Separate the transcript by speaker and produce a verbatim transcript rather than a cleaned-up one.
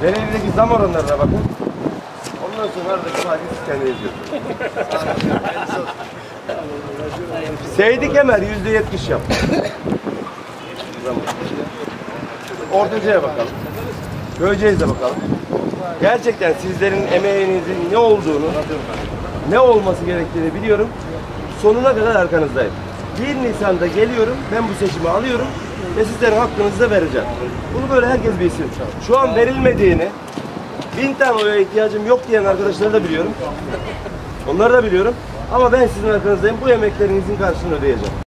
Speaker 1: Belediye'deki zam oranlarına bakın. Ondan sonra aradaki farkı siz kendiniz görün. Seydi Kemer yüzde yetmiş yaptı. Ortaca'ya bakalım. Köyceğiz'e bakalım. Gerçekten sizlerin emeğinizin ne olduğunu, ne olması gerektiğini biliyorum. Sonuna kadar arkanızdayım. bir Nisan'da geliyorum, ben bu seçimi alıyorum ve sizlerin hakkınızı da vereceğim. Bunu böyle herkes bilsin. Şu an verilmediğini, bin tane oya ihtiyacım yok diyen arkadaşları da biliyorum. Onları da biliyorum. Ama ben sizin arkanızdayım. Bu emeklerinizin karşılığını ödeyeceğim.